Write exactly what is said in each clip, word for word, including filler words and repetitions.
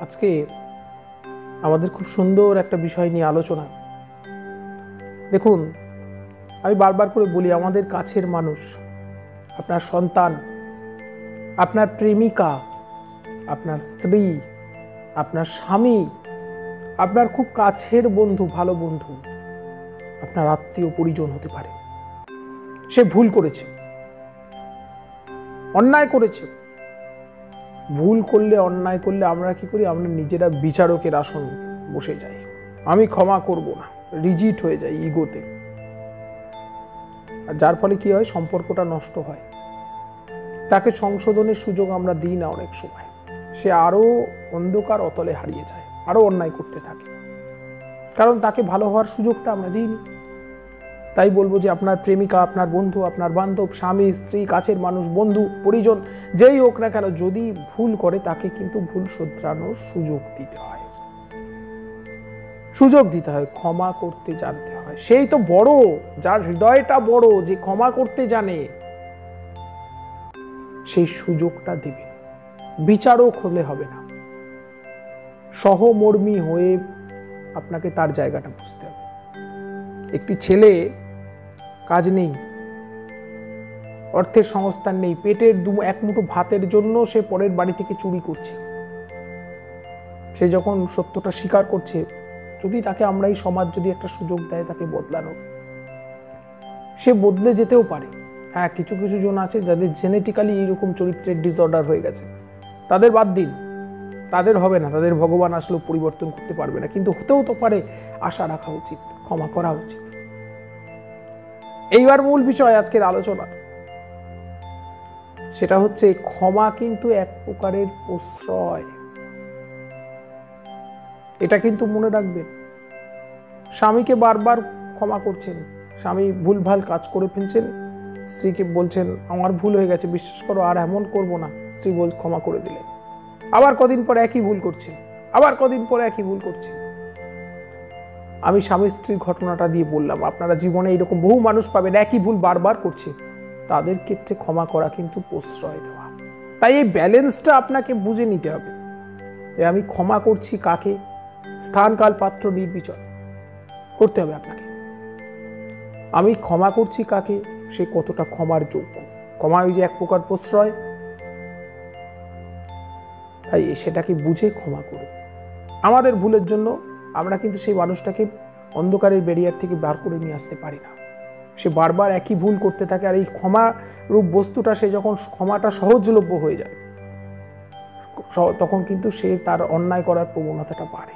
আজকে আমাদের খুব সুন্দর একটা বিষয় নিয়ে আলোচনা। দেখুন, আমি বারবার করে বলি, আমাদের কাছের মানুষ, আপনার সন্তান, আপনার প্রেমিকা, আপনার স্ত্রী, আপনার স্বামী, আপনার খুব কাছের বন্ধু, ভালো বন্ধু, আপনার আত্মীয় পরিজন হতে পারে। সে ভুল করেছে, অন্যায় করেছে। ভুল করলে, অন্যায় করলে আমরা কি করি? আমরা নিজেরা বিচারকের আসন বসে যাই, আমি ক্ষমা করব না, রিজিট হয়ে যাই ইগোতে। আর যার ফলে কি হয়? সম্পর্কটা নষ্ট হয়। তাকে সংশোধনের সুযোগ আমরা দিই না। অনেক সময় সে আরো অন্ধকার অতলে হারিয়ে যায়, আরো অন্যায় করতে থাকে, কারণ তাকে ভালো হওয়ার সুযোগটা আমরা দিইনি। তাই বলবো যে আপনার প্রেমিকা, আপনার বন্ধু, আপনার বান্ধব, স্বামী, স্ত্রী, কাছের মানুষ, বন্ধু, পরিজন, যেই হোক না কেন, যদি ভুল করে তাকে কিন্তু ভুল শোধরানোর সুযোগ দিতে হয়, সুযোগ দিতে হয়, ক্ষমা করতে জানতে হয়। সেই তো বড়, যার হৃদয়টা বড়, যে ক্ষমা করতে জানে, সেই সুযোগটা দিবেন। বিচারক হলে হবে না, সহমর্মী হয়ে আপনাকে তার জায়গাটা বুঝতে হবে। একটি ছেলে কাজ নেই, অর্থের সংস্থান নেই, পেটের দু এক মুঠো ভাতের জন্য সে পরের বাড়ি থেকে চুরি করছে। সে যখন সত্যটা স্বীকার করছে, যদি তাকে আমরা এই সমাজ যদি একটা সুযোগ দেয় তাকে বদলানোর, সে বদলে যেতেও পারে। হ্যাঁ, কিছু কিছু জন আছে যাদের জেনেটিক্যালি এইরকম চরিত্রের ডিসঅর্ডার হয়ে গেছে, তাদের বাদ দিন, তাদের হবে না, তাদের ভগবান আসলেও পরিবর্তন করতে পারবে না, কিন্তু হতেও তো পারে। আশা রাখা উচিত, ক্ষমা করা উচিত। এইবার মূল বিষয় আজকের আলোচনা, সেটা হচ্ছে ক্ষমা কিন্তু এক প্রকারের প্রশ্রয়। এটা কিন্তু মনে রাখবেন। স্বামীকে বারবার ক্ষমা করছেন, স্বামী ভুলভাল কাজ করে ফেলছেন, স্ত্রীকে বলছেন আমার ভুল হয়ে গেছে, বিশ্বাস করো আর এমন করব না, স্ত্রী বল ক্ষমা করে দিলেন। আবার কদিন পরে একই ভুল করছেন, আবার কদিন পরে একই ভুল করছেন। আমি স্বামী স্ত্রীর ঘটনাটা দিয়ে বললাম, আপনারা জীবনে এরকম বহু মানুষ পাবেন একই ভুল বারবার করছে, তাদের ক্ষেত্রে ক্ষমা করা কিন্তু প্রশ্রয় দেওয়া। তাই এই ব্যালেন্সটা আপনাকে বুঝে নিতে হবে যে আমি ক্ষমা করছি কাকে, স্থান কাল পাত্র নির্বিচার করতে হবে আপনাকে। আমি ক্ষমা করছি কাকে, সে কতটা ক্ষমার যোগ্য। ক্ষমা ওই যে এক প্রকার প্রশ্রয়, তাই সেটাকে বুঝে ক্ষমা করুন। আমাদের ভুলের জন্য আমরা কিন্তু সেই মানুষটাকে অন্ধকারের ব্যারিয়ার থেকে বার করে নিয়ে আসতে পারি না। সে বারবার একই ভুল করতে থাকে, আর এই ক্ষমা রূপ বস্তুটা, সে যখন ক্ষমাটা সহজলভ্য হয়ে যায়, তখন কিন্তু সে তার অন্যায় করার প্রবণতাটা বাড়ে,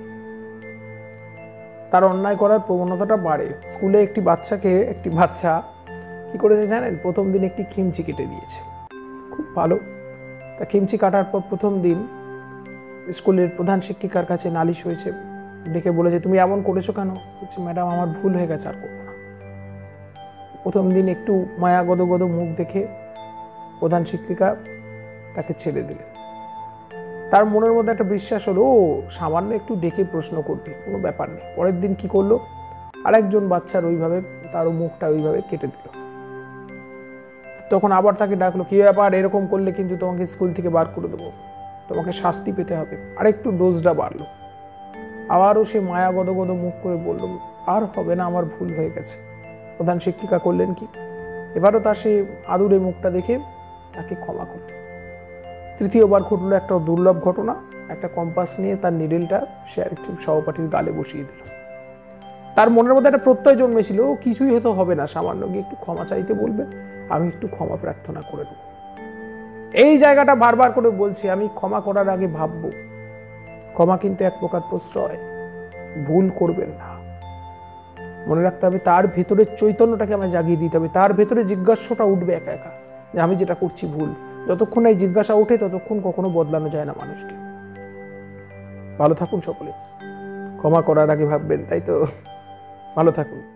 তার অন্যায় করার প্রবণতাটা বাড়ে। স্কুলে একটি বাচ্চাকে, একটি বাচ্চা কি করেছে জানেন? প্রথম দিন একটি খিমচি কেটে দিয়েছে, খুব ভালো। তা খিমচি কাটার পর প্রথম দিন স্কুলের প্রধান শিক্ষিকার কাছে নালিশ হয়েছে, ডেকে বলেছে তুমি এমন করেছো কেন? বলছে ম্যাডাম আমার ভুল হয়ে গেছে, আর করবো না। প্রথম দিন একটু মায়া গদ গদ মুখ দেখে প্রধান শিক্ষিকা তাকে ছেড়ে দিলেন। তার মনের মধ্যে একটা বিশ্বাস হলো, ও সামান্য একটু ডেকে প্রশ্ন করবে, কোনো ব্যাপার নেই। পরের দিন কি করলো? আরেকজন বাচ্চার ওইভাবে তারও মুখটা ওইভাবে কেটে দিল। তখন আবার তাকে ডাকলো, কি ব্যাপার, এরকম করলে কিন্তু তোমাকে স্কুল থেকে বার করে দেবো, তোমাকে শাস্তি পেতে হবে। আরেকটু ডোজটা বাড়লো। আবারও সে মায়া গদ গদ মুখ করে বলল, আর হবে না, আমার ভুল হয়ে গেছে। প্রধান শিক্ষিকা করলেন কি, এবারও তার সে আদুরে মুখটা দেখে তাকে ক্ষমা করল। তৃতীয়বার ঘটলো একটা দুর্লভ ঘটনা, একটা কম্পাস নিয়ে তার নিডেলটা সে আরেকটি সহপাঠীর গালে বসিয়ে দিল। তার মনের মধ্যে একটা প্রত্যয় জন্মেছিল, কিছুই হয়তো হবে না, সামান্য গিয়ে একটু ক্ষমা চাইতে বলবে, আমি একটু ক্ষমা প্রার্থনা করে নেব। এই জায়গাটা বারবার করে বলছি, আমি ক্ষমা করার আগে ভাববো। ক্ষমা কিন্তু এক প্রকার প্রশ্রয়, ভুল করবেন না। মনে রাখতে হবে তার ভেতরের চৈতন্যটাকে আমায় জাগিয়ে দিতে হবে, তার ভেতরে জিজ্ঞাসাটা উঠবে একা একা যে আমি যেটা করছি ভুল। যতক্ষণ এই জিজ্ঞাসা ওঠে ততক্ষণ কখনো বদলানো যায় না মানুষকে। ভালো থাকুন সকলে, ক্ষমা করার আগে ভাববেন, তাই তো? ভালো থাকুন।